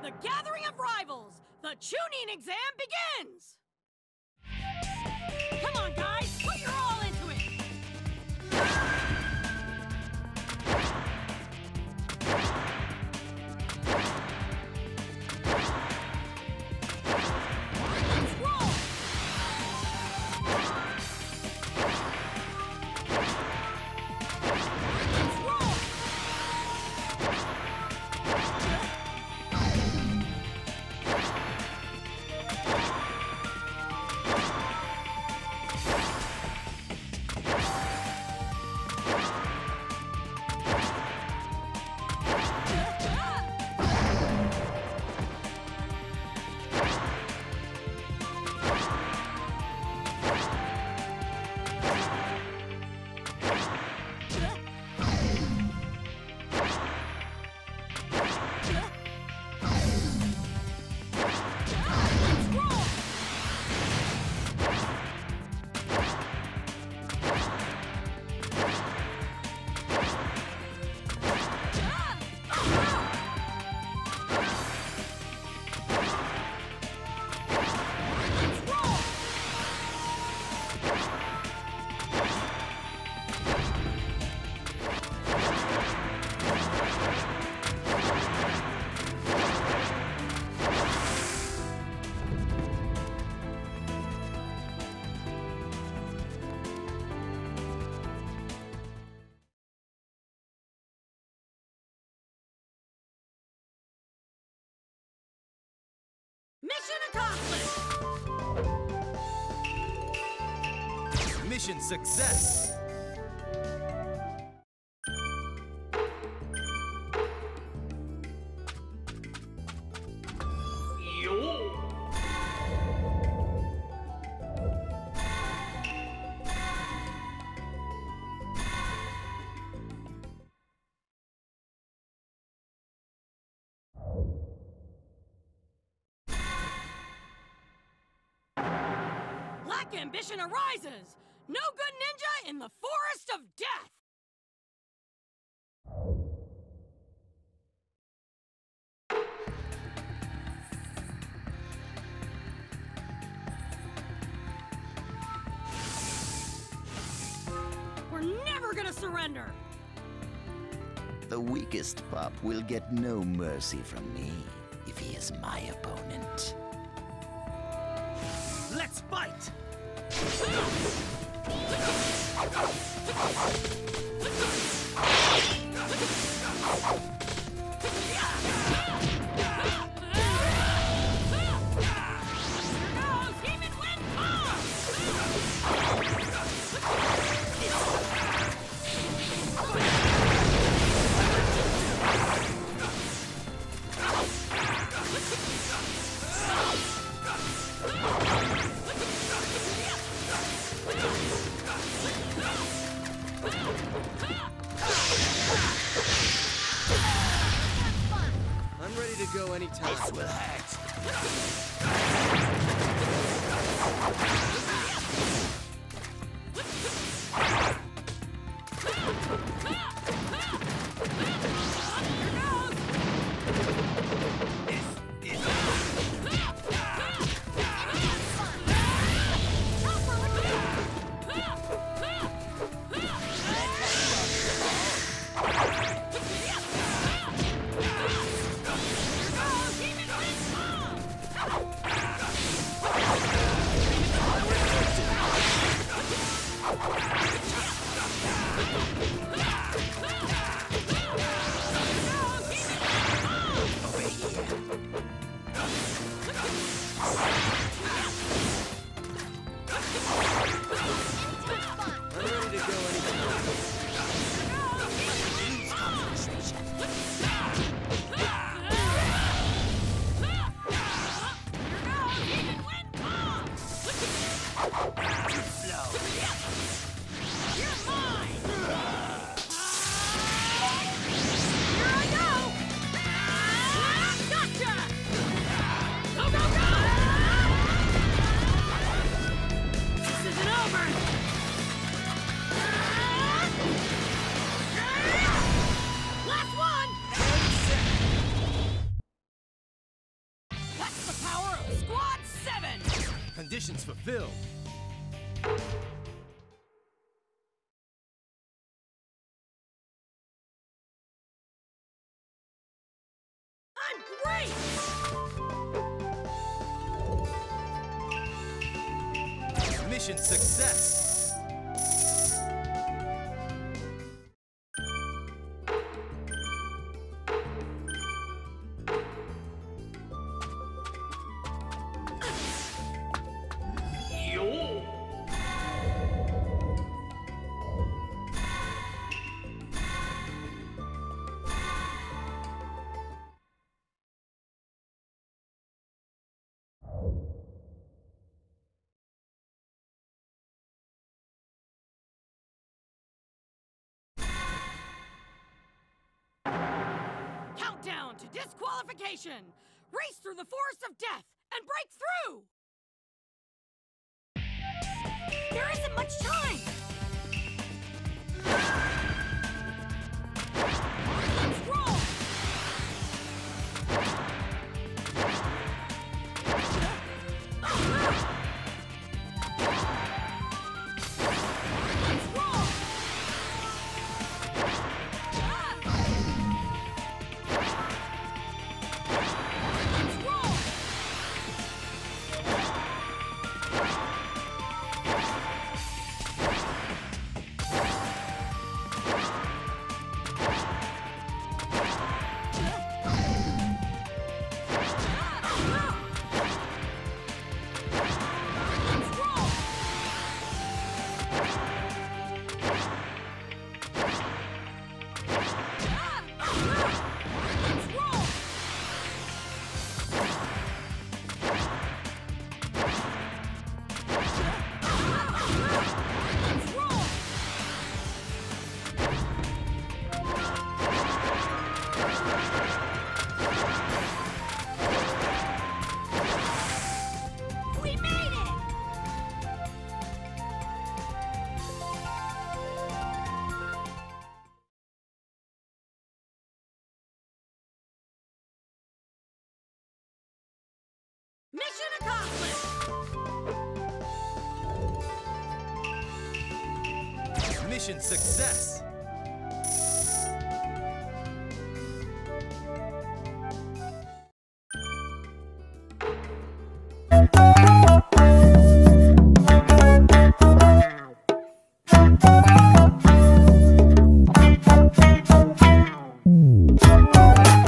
the gathering of rivals. The Chunin exam begins! Come on, guys! Put your all into it! Let's roll! Let's roll! Mission accomplished! Mission success! Black ambition arises! No good ninja in the forest of death! We're never gonna surrender! The weakest pup will get no mercy from me if he is my opponent. Let's fight! I'm ready to go anytime. This will hurt. Demon Wind Bomb! Conditions fulfilled. I'm great! Mission success! Countdown to disqualification! Race through the forest of death and break through! There isn't much time! Let's roll! Let's roll! Mission accomplished! Mission success!